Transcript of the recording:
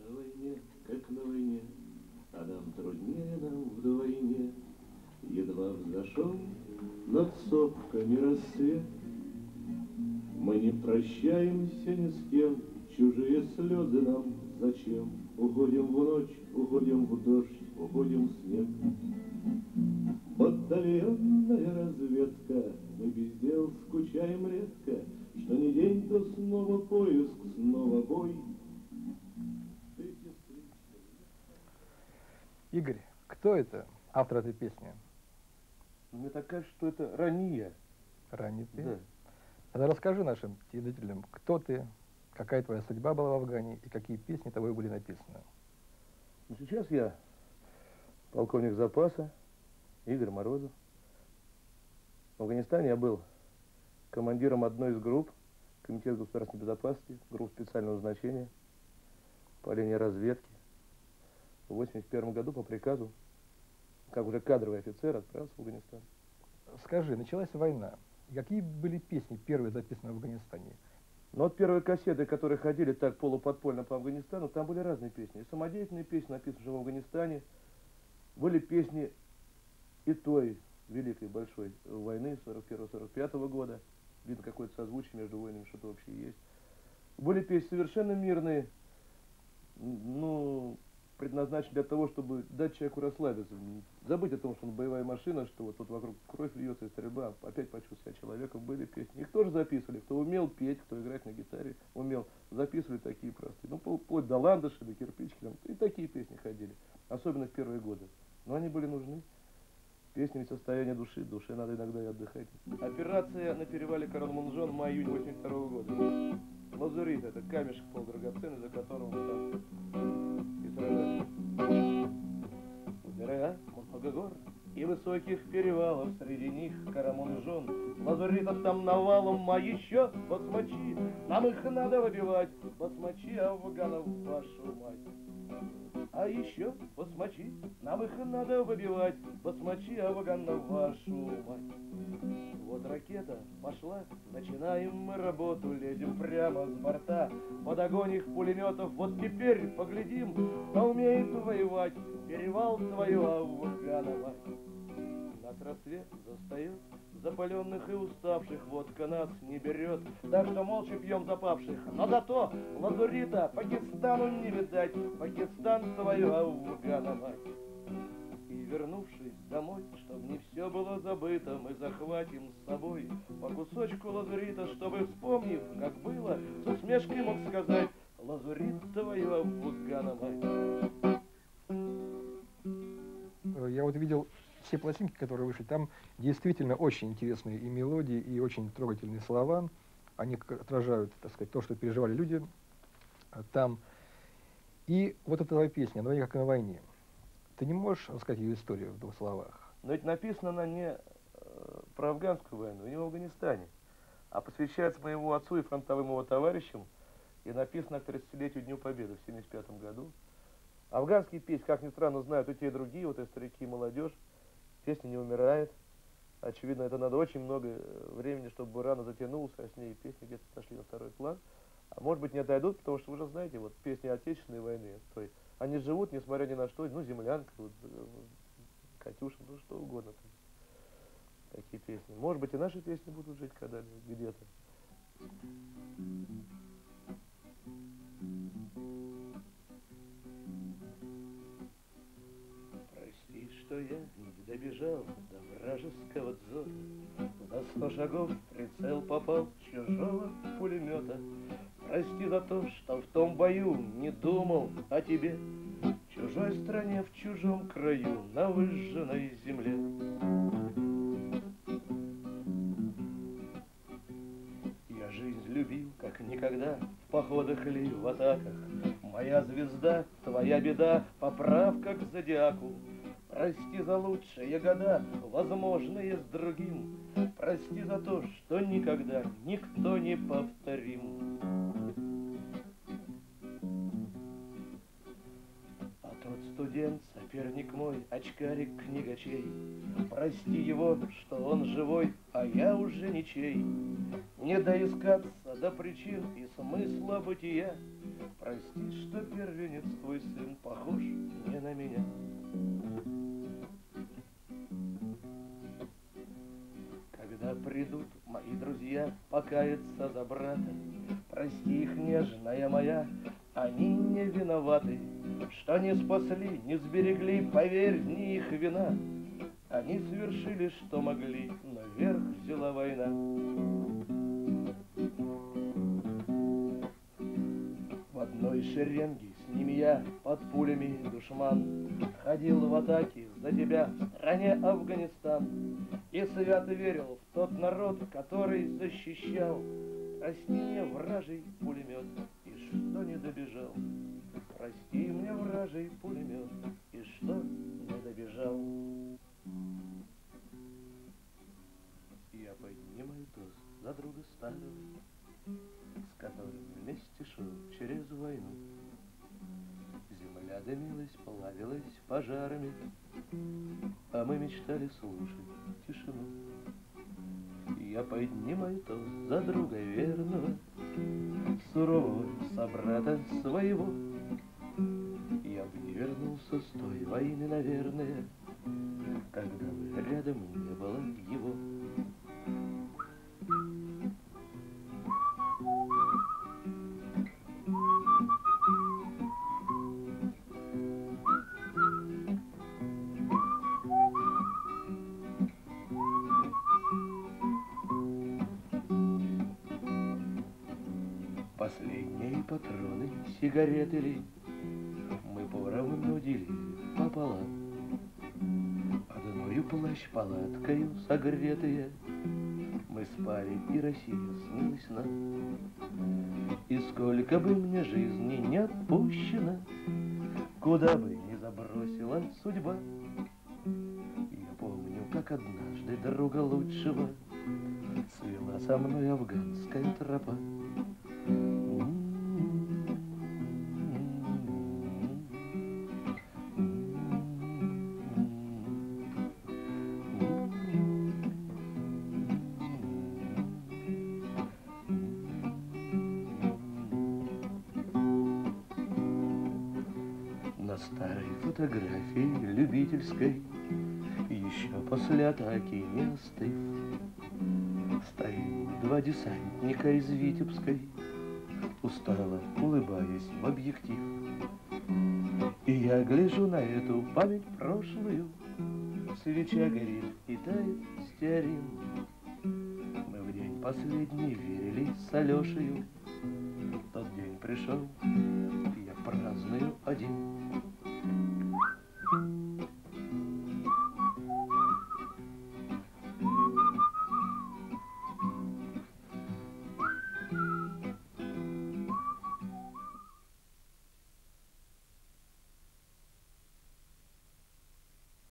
На войне, как на войне, а нам труднее нам вдвойне. Едва взошел над сопками рассвет, мы не прощаемся ни с кем, чужие слезы нам зачем? Уходим в ночь, уходим в дождь, уходим в снег. Батальонная разведка, мы без дел скучаем редко, что ни день, то снова поиск, снова бой. Игорь, кто это, автор этой песни? Мне так кажется, что это Рания. Ранний ты? Да. Тогда расскажи нашим телезрителям, кто ты, какая твоя судьба была в Афгане и какие песни тобой были написаны. Ну, сейчас я полковник запаса Игорь Морозов. В Афганистане я был командиром одной из групп Комитета государственной безопасности, групп специального назначения по линии разведки. В 1981 году по приказу, как уже кадровый офицер, отправился в Афганистан. Скажи, началась война. Какие были песни первые записаны в Афганистане? Ну вот первые кассеты, которые ходили так полуподпольно по Афганистану, там были разные песни. И самодеятельные песни, написанные в Афганистане, были песни и той великой большой войны 41-45 года. Видно, какое-то созвучие между войнами, что-то общее есть. Были песни совершенно мирные, ну, предназначены для того, чтобы дать человеку расслабиться. Забыть о том, что он боевая машина, что вот тут вокруг кровь льется и стрельба, опять почувствовать себя человеком. Были песни. Их тоже записывали. Кто умел петь, кто играть на гитаре, умел. Записывали такие простые. Ну, вплоть до ландыши, до кирпички. Там, и такие песни ходили. Особенно в первые годы. Но они были нужны. Песни ведь состояние души. Душе надо иногда и отдыхать. Операция на перевале Каран-Мунжон в мае-июне 1982 года. Лазурит — это камешек полудрагоценный, за которым там и сражались. Убирая много гор и высоких перевалов, среди них Карамунжон. Лазуритов там навалом, а еще басмачи. Нам их надо выбивать, басмачи афганов, вашу мать. А еще басмачи, нам их надо выбивать, басмачи афганов, вашу мать. Вот ракета пошла, начинаем мы работу, лезем прямо с борта, под огонь их пулеметов. Вот теперь поглядим, кто умеет воевать, перевал свою Афганова. Нас рассвет застает, запаленных и уставших, водка нас не берет, так что молча пьем запавших. Но зато лазурита Пакистану не видать, Пакистан свою Афганова. И вернувшись домой, чтоб не все было забыто, мы захватим с собой по кусочку лазурита, чтобы, вспомнив, как было, с усмешкой мог сказать: лазурит твою Афганова. Я вот видел все пластинки, которые вышли, там действительно очень интересные и мелодии, и очень трогательные слова. Они отражают, так сказать, то, что переживали люди там. И вот эта твоя песня «На войне, как на войне». Ты не можешь рассказать ее историю в двух словах? Но ведь написана она не про афганскую войну, не в Афганистане, а посвящается моему отцу и фронтовым его товарищам, и написана к 30-летию Дню Победы в 1975 году. Афганские песни, как ни странно, знают и те, и другие, вот и старики, и молодежь. Песня не умирает. Очевидно, это надо очень много времени, чтобы рана затянулась, а с ней песни где-то сошли на второй план. А может быть, не отойдут, потому что вы же знаете, вот песни Отечественной войны, той, они живут, несмотря ни на что, ну, землянка, вот, Катюша, ну, что угодно. Такие песни. Может быть, и наши песни будут жить когда-нибудь где-то. Прости, что я не добежал до вражеского дзота. За 100 шагов в прицел попал чужого пулемета. Прости за то, что в том бою не думал о тебе, в чужой стране, в чужом краю, на выжженной земле. Я жизнь любил, как никогда, в походах ли, в атаках. Моя звезда, твоя беда, поправка к зодиаку. Прости за лучшие года, возможные с другим. Прости за то, что никогда никто не повторим. А тот студент, соперник мой, очкарик книгачей, прости его, что он живой, а я уже ничей. Не доискаться до причин и смысла бытия. Прости, что первенец твой сын похож не на меня. Когда придут мои друзья покаяться за брата, прости их, нежная моя, они не виноваты, что не спасли, не сберегли, поверь, не их вина. Они совершили, что могли, но верх взяла война. В одной шеренге с ними я, под пулями душман, ходил в атаке за тебя в стране Афганистан. И свято верил в тот народ, который защищал. Прости мне, вражий пулемет, и что не добежал. Прости мне, вражий пулемет, и что не добежал. Я поднимаю тост за друга старого, с которым вместе шел через войну. Земля дымилась, плавилась пожарами, а мы мечтали слушать тишину. Я поднимаю тост за друга верного, сурового собрата своего. Я бы не вернулся с той войны, наверное, когда бы рядом не было его. Последние патроны, сигареты ли, мы поровну делили пополам. Одною плащ-палаткою согретые мы спали, и Россия снилась нам. И сколько бы мне жизни не отпущено, куда бы ни забросила судьба, я помню, как однажды друга лучшего свела со мной афганская тропа. На старой фотографии любительской, еще после атаки не остыв, стоим два десантника из Витебской, устало улыбаясь в объектив. И я гляжу на эту память прошлую, свеча горит и тает стеарин. Мы в день последний верили с Алешею, тот день пришел, я праздную один.